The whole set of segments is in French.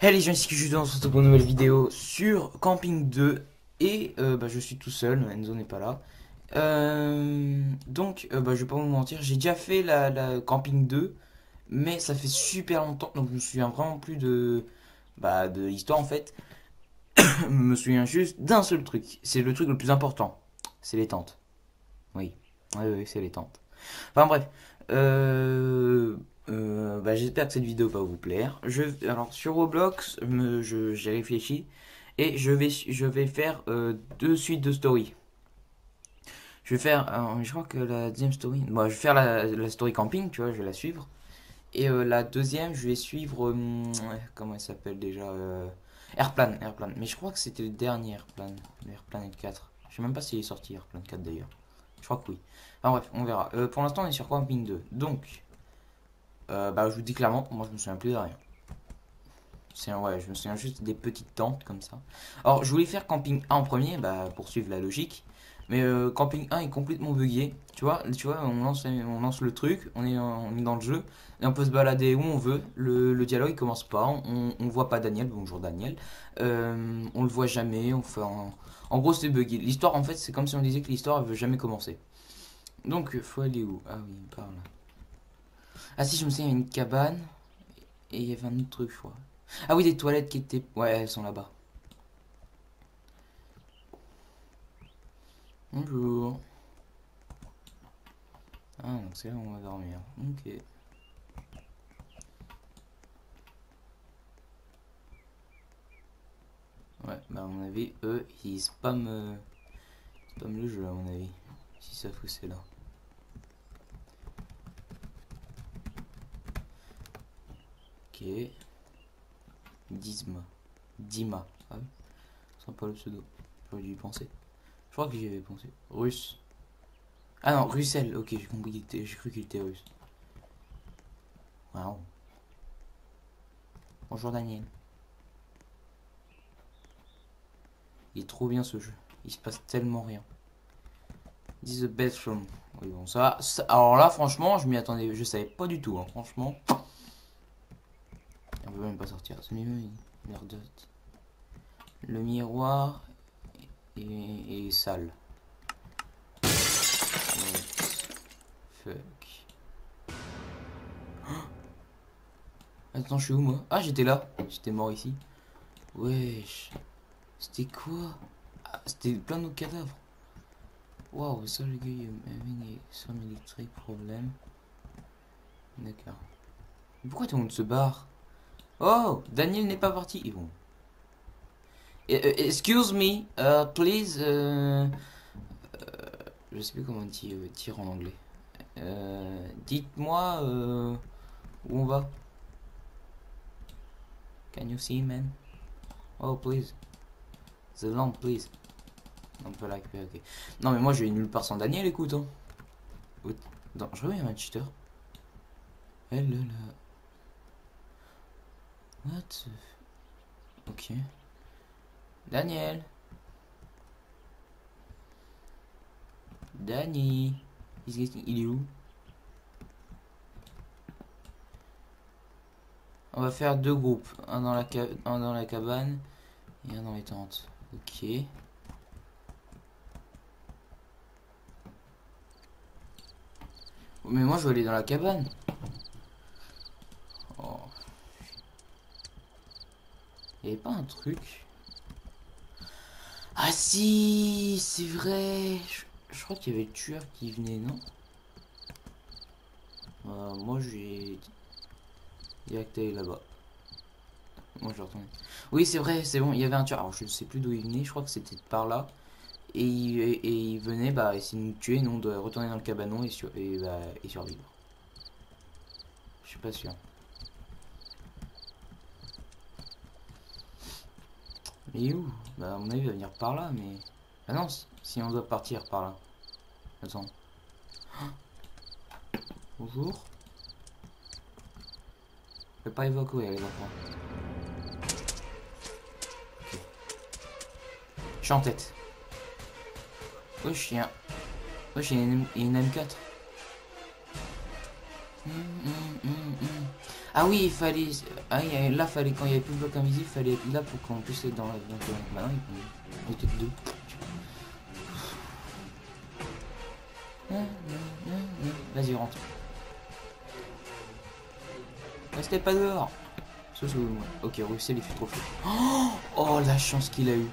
Hey les gens, ici que je suis on se retrouve pour une nouvelle vidéo sur Camping 2 et je suis tout seul, Enzo n'est pas là. Je vais pas vous mentir, j'ai déjà fait la Camping 2 mais ça fait super longtemps donc je me souviens vraiment plus de l'histoire en fait. Je me souviens juste d'un seul truc, c'est le truc le plus important, c'est les tentes. Oui, oui, c'est les tentes. Enfin bref, j'espère que cette vidéo va vous plaire. Alors sur Roblox, j'ai réfléchi et je vais faire deux suites de story. Je vais faire, je crois que la deuxième story, je vais faire la story camping, tu vois, je vais la suivre. Et la deuxième, je vais suivre, comment elle s'appelle déjà Airplane. Mais je crois que c'était le dernier Airplane, Airplane 4. Je sais même pas s'il est sorti Airplane 4 d'ailleurs. Je crois que oui. Enfin bref, on verra. Pour l'instant, on est sur Camping 2. Donc, je vous dis clairement, moi je me souviens plus de rien. Ouais, je me souviens juste des petites tentes comme ça. Alors, je voulais faire Camping 1 en premier, pour suivre la logique. Mais Camping 1 est complètement buggé. Tu vois, on lance le truc, on est dans le jeu, et on peut se balader où on veut. Le dialogue il commence pas, on voit pas Daniel, bonjour Daniel. On le voit jamais, en gros c'est buggé. L'histoire en fait, c'est comme si on disait que l'histoire elle veut jamais commencer. Donc, faut aller où? Ah oui, par là. Ah si, je me souviens, il y a une cabane. Et il y avait un autre truc, je crois. Ah oui, des toilettes qui étaient... Ouais, elles sont là-bas. Bonjour. Ah, donc c'est là où on va dormir. Ok. Ouais, à mon avis, eux, ils spamment le jeu, à mon avis. Si ça fout, c'est là. Ok. Disma. Dima. Ah oui, sympa le pseudo. J'aurais dû y penser. Je crois que j'y avais pensé. Russe. Ah non, Russell. Ok, j'ai compris j'ai cru qu'il était russe. Waouh. Bonjour Daniel. Il est trop bien ce jeu. Il se passe tellement rien. This is the bathroom. Oui, bon, alors là, franchement, je m'y attendais. Je savais pas du tout, hein, franchement. On peut même pas sortir. Ce milieu, il est redot. Le miroir est sale. What? Fuck. Attends, je suis où moi? Ah, j'étais là. J'étais mort ici. Wesh. C'était quoi? Ah, c'était plein d'autres cadavres. Wow, ça le gars, having some electric problem. D'accord. Pourquoi tout le monde se barre? Oh, Daniel n'est pas parti. Ils vont. Excuse me, please. Je sais plus comment dire en anglais. Dites-moi où on va. Can you see, man? Oh, please. The lamp, please. On peut la récupérer, ok. Non, mais moi je vais nulle part sans Daniel, écoute. Hein. Non, je reviens un cheater. Elle là. What? Ok. Daniel. Danny. Il est où? On va faire deux groupes. Un dans la cabane et un dans les tentes. Ok. Mais moi je veux aller dans la cabane. Oh. Il n'y avait pas un truc? Ah si, c'est vrai. Je crois qu'il y avait le tueur qui venait, non? Moi j'ai direct aller là-bas. Moi je vais retourner. Oui c'est vrai, c'est bon, il y avait un tueur. Alors je sais plus d'où il venait, je crois que c'était par là. Et il venait essayer de nous tuer, nous on doit retourner dans le cabanon et survivre. Je suis pas sûr. Mais où? À mon avis il va venir par là, mais... Ah non, si on doit partir par là. Attends. Bonjour. Je peux pas évacuer les enfants. Ok. Je suis en tête. Oh chien. Oh j'ai une M4. Ah oui, il fallait... Ah, là, fallait, quand il n'y avait plus de bloc invisible, il fallait être là pour qu'on puisse être dans la... Maintenant, il était que deux. Vas-y, rentre. Restez pas dehors. Ok, Russell, il fait trop chaud. Oh, la chance qu'il a eu.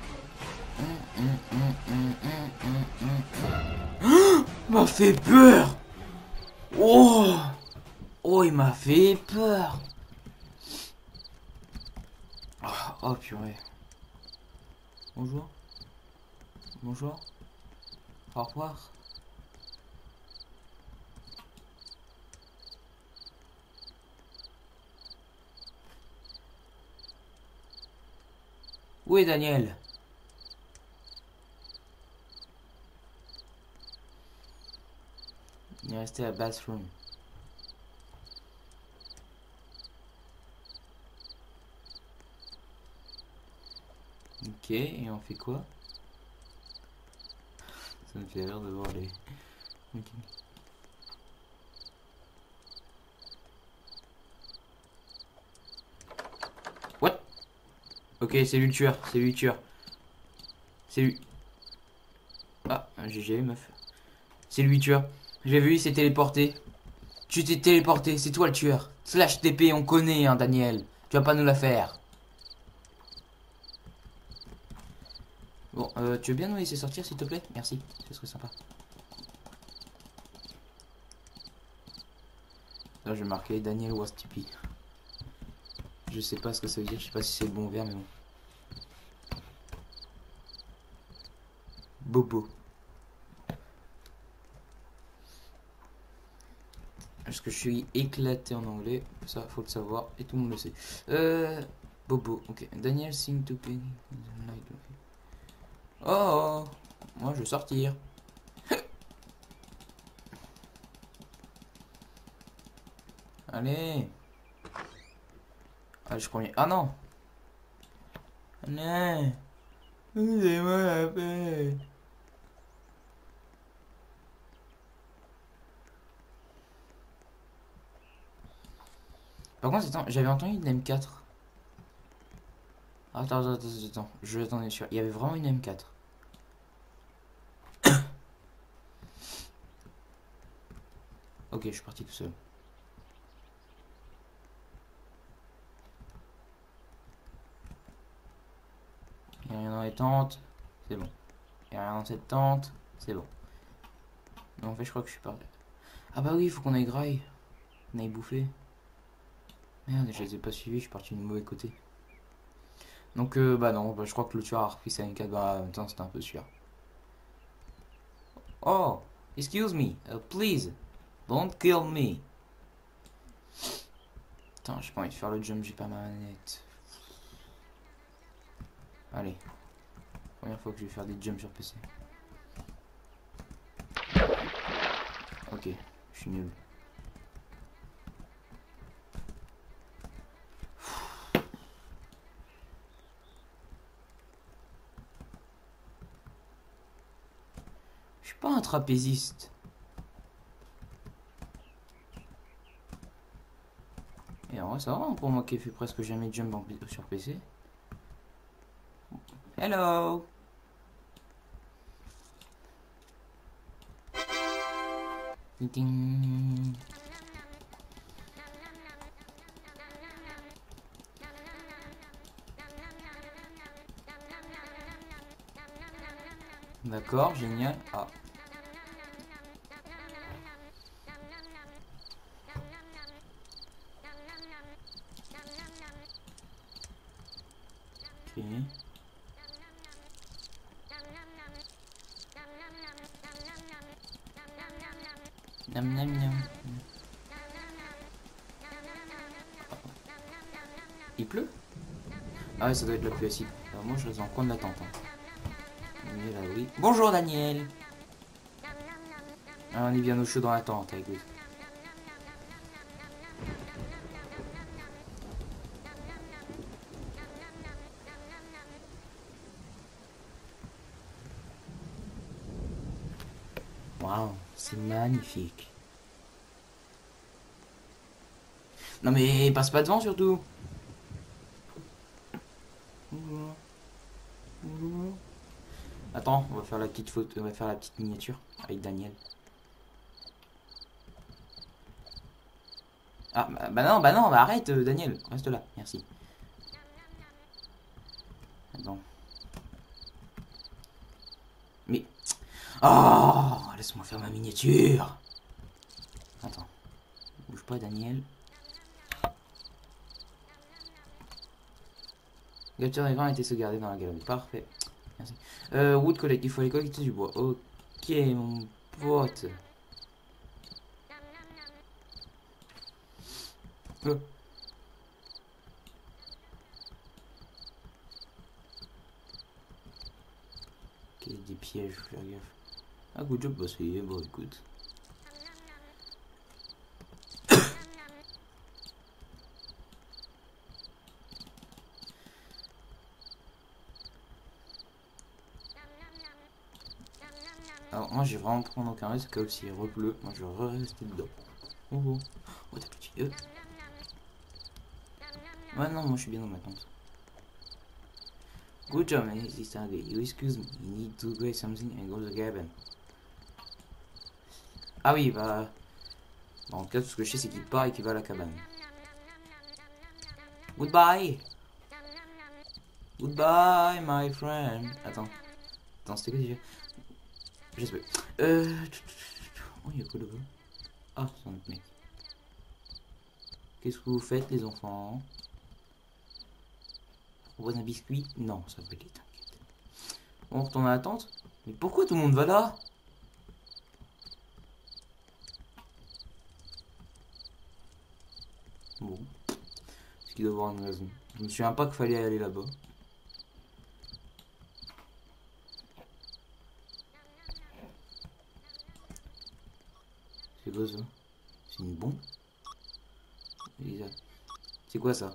M'a fait peur. Oh, oh, il m'a fait peur. Oh, purée. Bonjour. Bonjour. Au revoir. Où est Daniel? Il est resté à bathroom. Ok, et on fait quoi? Ça me fait rire de voir les... Ok. What? Ok, c'est lui le tueur, c'est lui le tueur. C'est lui. Ah, GG meuf. C'est lui le tueur. J'ai vu, il s'est téléporté. Tu t'es téléporté, c'est toi le tueur. Slash TP, on connaît, hein, Daniel. Tu vas pas nous la faire. Bon, tu veux bien nous laisser sortir, s'il te plaît? Merci, ce serait sympa. Là, je vais marquer Daniel was TP. Je sais pas ce que ça veut dire, je sais pas si c'est le bon verbe, mais bon. Bobo. Parce que je suis éclaté en anglais, ça faut le savoir, et tout le monde le sait. Bobo, ok. Daniel sing to Penny. Oh, moi je veux sortir. Allez. Allez, je crois. Ah non. Non. Aidez-moi la paix. Par contre, attends, j'avais entendu une M4. Attends. Je attendais sûr. Il y avait vraiment une M4. Ok, je suis parti tout seul. Il n'y a rien dans les tentes. C'est bon. Il n'y a rien dans cette tente. C'est bon. Mais en fait, je crois que je suis parti. Ah bah oui, il faut qu'on aille graille. On aille bouffer. Merde, je les ai pas suivis, je suis parti du mauvais côté. Donc, bah non, bah, je crois que le tueur a repris sa M4. Bah, en même temps, c'était un peu sûr. Oh, excuse me, please, don't kill me. Putain, j'ai pas envie de faire le jump, j'ai pas ma manette. Allez, première fois que je vais faire des jumps sur PC. Ok, je suis nul. Je suis pas un trapéziste. Et en vrai, ça va hein, pour moi qui ai fait presque jamais de jump sur PC. Hello. Ding. D'accord, génial. Ah. Ok. Nam nam nam. Il pleut? Ah ouais, ça doit être la pluie acide. Alors moi, je reste dans le coin de la tente. Hein. Oui. Bonjour Daniel. Ah, on est bien au chaud dans la tente, écoute. Waouh, c'est magnifique. Non mais passe pas devant surtout. Bonjour. Bonjour. Attends, on va faire la petite photo, on va faire la petite miniature avec Daniel. Ah bah non, bah arrête Daniel, reste là, merci. Attends. Mais... Oh, laisse-moi faire ma miniature. Attends. Bouge pas Daniel. Capture d'écran a été sauvegardé dans la galerie. Parfait. Merci. Wood collect, il faut aller collecter du bois. Ok mon pote. Oh. Ok, des pièges, faut faire gaffe. Ah, good job bossé, bon écoute. Alors moi j'ai vraiment prendre aucun risque, comme s'il repleut, moi je vais rester dedans. Oh oh, oh t'as petit. Ouais non, moi je suis bien dans ma tente. Good job man, this Sunday. You excuse me, you need to grab something and go to the cabin. Ah oui, bah... En tout cas, tout ce que je sais c'est qu'il part et qu'il va à la cabane. Goodbye. Goodbye my friend. Attends, c'était quoi déjà? Je sais pas. Oh, il y a quoi là-bas? Ah, c'est un autre mec. Qu'est-ce que vous faites les enfants? On voit un biscuit? Non, ça peut être, t'inquiète. On retourne à la tente? Mais pourquoi tout le monde va là? Bon. Est-ce qu'il doit y avoir une raison? Je me souviens pas qu'il fallait aller là-bas. C'est quoi ça? C'est une bombe? C'est quoi ça?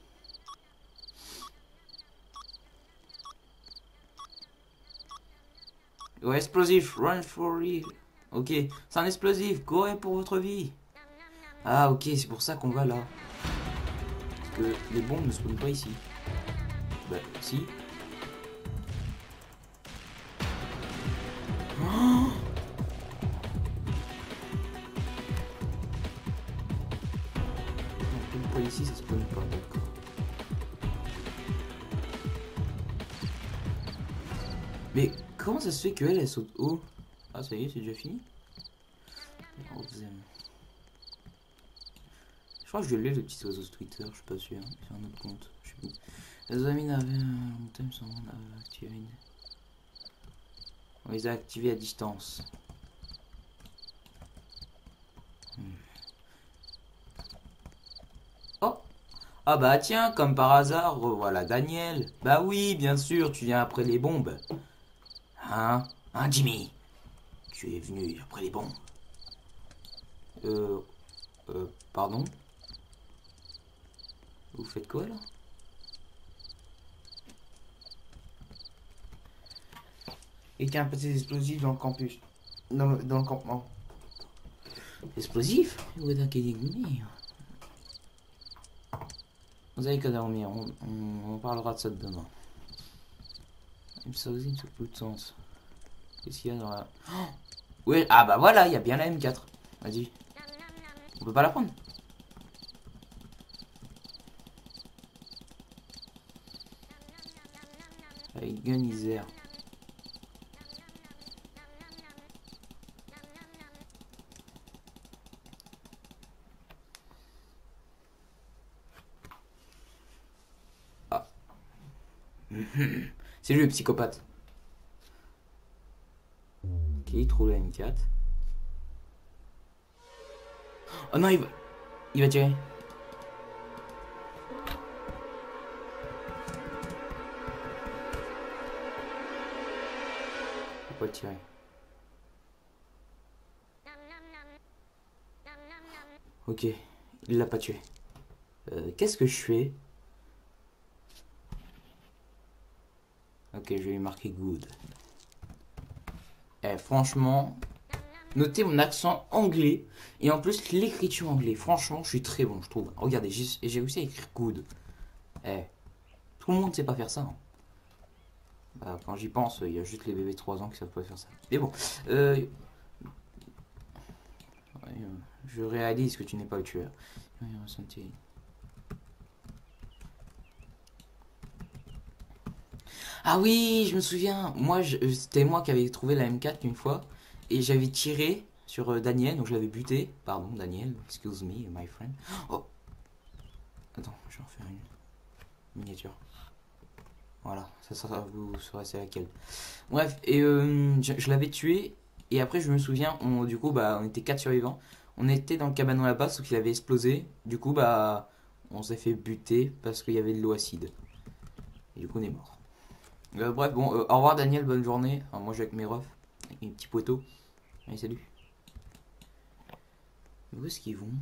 Ouais, explosif, run for it. Ok, c'est un explosif, courez pour votre vie. Ah ok, c'est pour ça qu'on va là. Parce que les bombes ne spawnent pas ici. Bah si. Oh, non, pas ici, ça spawn pas, d'accord. Mais comment ça se fait qu'elle, elle saute haut? Ah ça y est, c'est déjà fini. Oh, je crois que je l'ai le petit oiseau sur Twitter, je suis pas sûr. C'est un autre compte, je sais plus. Les amis avaient un thème sans activer. On les a activés à distance. Oh! Ah bah tiens, comme par hasard, revoilà Daniel. Bah oui, bien sûr, tu viens après les bombes. Hein? Hein, Jimmy? Tu es venu après les bombes? Pardon? Vous faites quoi là? Et qu'il y a un petit explosif dans le campus. Dans le campement. Explosif? Vous êtes inquiété de venir. Vous avez qu'à dormir, on parlera de ça demain. Une sausine, ça peut de sens. Qu'est-ce qu'il y a dans la... Oh ouais, ah bah voilà, il y a bien la M4. Vas-y. On peut pas la prendre. Avec gun isère. Ah. C'est lui le psychopathe. Ok, il trouve la M4. Oh non, il va tirer. Il faut pas tirer. Ok, il l'a pas tué. Qu'est-ce que je fais? Ok, je vais lui marquer good. Eh, franchement, Notez mon accent anglais. Et en plus, l'écriture anglais. Franchement, je suis très bon, je trouve. Regardez, j'ai réussi à écrire good. Eh, tout le monde sait pas faire ça. Hein. Bah, quand j'y pense, il y a juste les bébés de 3 ans qui savent pas faire ça. Mais bon, je réalise que tu n'es pas le tueur. Ah oui, je me souviens. Moi, c'était moi qui avais trouvé la M4 une fois. Et j'avais tiré sur Daniel, donc je l'avais buté. Pardon, Daniel, excuse me, my friend. Oh, attends, je vais en faire une miniature. Voilà, ça vous saurez c'est laquelle. Bref, et je l'avais tué. Et après, je me souviens, du coup, bah, on était 4 survivants. On était dans le cabanon là-bas, sauf qu'il avait explosé. Du coup, bah, on s'est fait buter parce qu'il y avait de l'eau acide. Et du coup, on est mort. Bref, bon, au revoir Daniel, bonne journée. Alors, moi, je vais avec mes refs, avec mes petits poteaux. Allez, salut. Où est-ce qu'ils vont?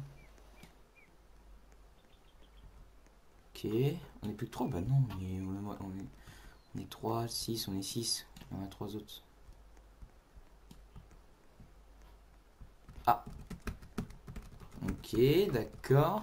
Ok, on est plus que 3. Bah non, on est 3, 6, on est 6. On a 3 autres. Ah. Ok, d'accord.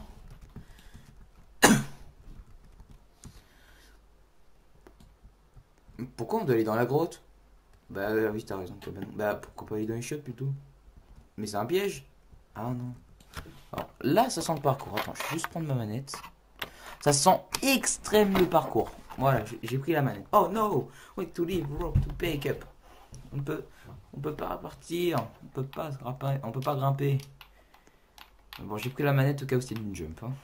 Pourquoi on doit aller dans la grotte? Bah oui, t'as raison. Bah pourquoi pas aller dans les chiottes plutôt? Mais c'est un piège. Ah non. Alors là, ça sent le parcours. Attends, je vais juste prendre ma manette. Ça sent extrême le parcours. Voilà, j'ai pris la manette. Oh no! Wait to leave, rope to pick up. On peut pas partir. On peut pas grimper. Bon, j'ai pris la manette au cas où c'était une jump. Hein.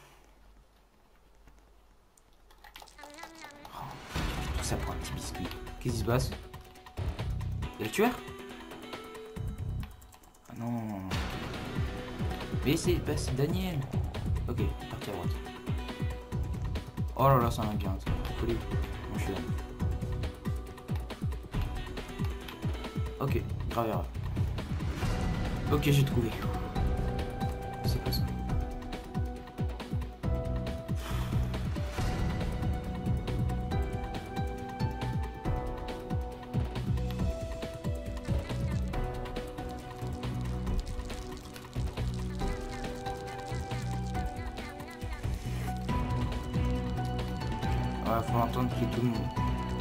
Oh, tout ça pour un petit biscuit. Qu'est-ce qui se passe? Il y a le tueur? Ah non. Mais c'est Daniel. Ok, parti à droite. Oh là là, ça va bien. Collé. Moi je suis là. Ok, grave erreur. Ok, j'ai trouvé. C'est quoi ça? Ouais, faut entendre qu'il y ait tout le monde.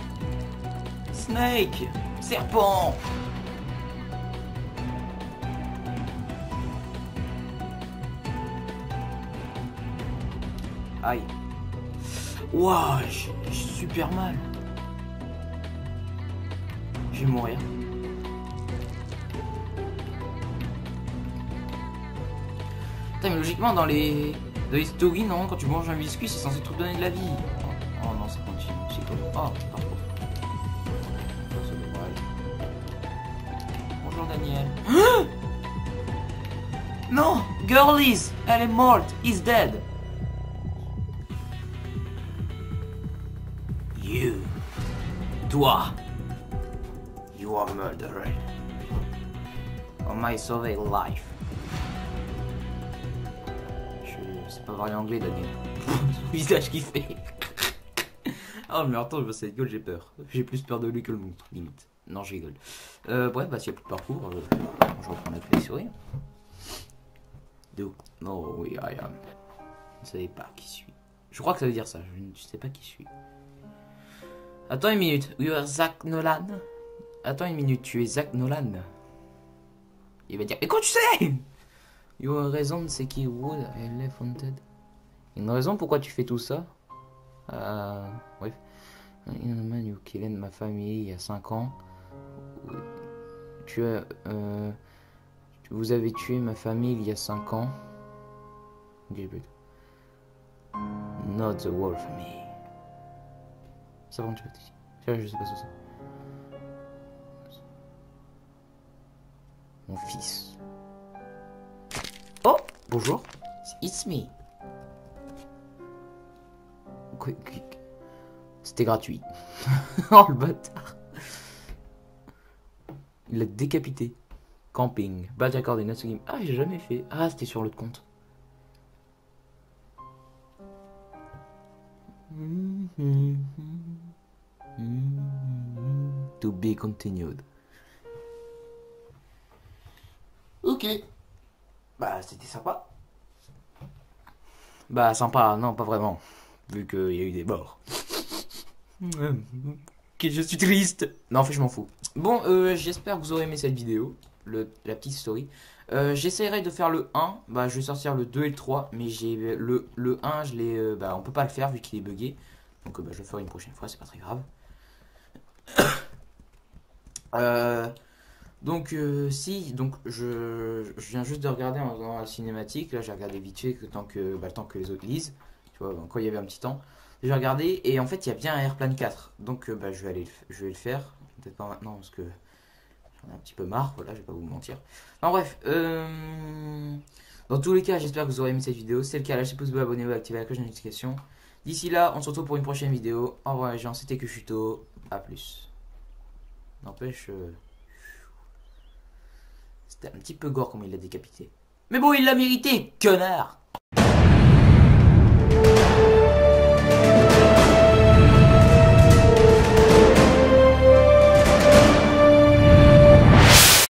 Snake! Serpent! Aïe. Ouah, j'ai super mal. Je vais mourir. Putain, mais logiquement, dans les stories, non, quand tu manges un biscuit, c'est censé te donner de la vie. Oh, oh non, ça continue. C'est quoi? Oh, par contre. Bonjour Daniel. Non! Girlies! Elle est morte! He's dead! You. Toi. You are murdered. On m'a sauvé life. Je sais pas parler anglais, Daniel. Le visage qui fait. Oh, mais attends, je vois cette gueule, j'ai peur. J'ai plus peur de lui que le monstre, limite. Non, je rigole. Bref, bah, s'il n'y a plus de parcours, je reprends la clé souris. Oh oui, I am. Vous ne savez pas qui suis. Je crois que ça veut dire ça. Je ne sais pas qui suis. Attends une minute. You are Zach Nolan. Attends une minute. Tu es Zach Nolan. Il va dire. Mais quoi tu sais? You have raison. C'est qui Wood Left Haunted. Une raison pourquoi tu fais tout ça? Bref. Man, you killed ma famille il y a 5 ans. Tu as. Vous avez tué ma famille il y a 5 ans. Not the wolf me. Ça va, tu vas ici. Je sais pas ce que c'est. Mon fils. Oh, bonjour. It's me. C'était gratuit. Oh le bâtard. Il l'a décapité. Camping. Badge accordé. Natsugi. Ah, j'ai jamais fait. Ah, c'était sur l'autre compte. To be continued. Ok. Bah, c'était sympa. Bah, sympa, non, pas vraiment. Vu qu'il y a eu des morts. Que je suis triste. Non, en fait, je m'en fous. Bon, j'espère que vous aurez aimé cette vidéo. La petite story. J'essaierai de faire le 1. Bah, je vais sortir le 2 et le 3. Mais j'ai le 1, bah, on peut pas le faire vu qu'il est buggé. Donc, bah, je le ferai une prochaine fois, c'est pas très grave. Euh, si, donc je viens juste de regarder dans la cinématique. Là, j'ai regardé vite fait bah, le temps que les autres lisent. Tu vois, quand il y avait un petit temps. J'ai regardé et en fait, il y a bien un Airplane 4. Donc, bah, je vais le faire. Peut-être pas maintenant parce que j'en ai un petit peu marre. Voilà, je vais pas vous mentir. En bref, dans tous les cas, j'espère que vous aurez aimé cette vidéo. Si c'est le cas, lâchez pouce bleu, abonnez-vous, activez la cloche de notification. D'ici là, on se retrouve pour une prochaine vidéo. Au revoir les gens, c'était Kushuto. A plus. N'empêche. C'était un petit peu gore comme il l'a décapité. Mais bon, il l'a mérité, connard!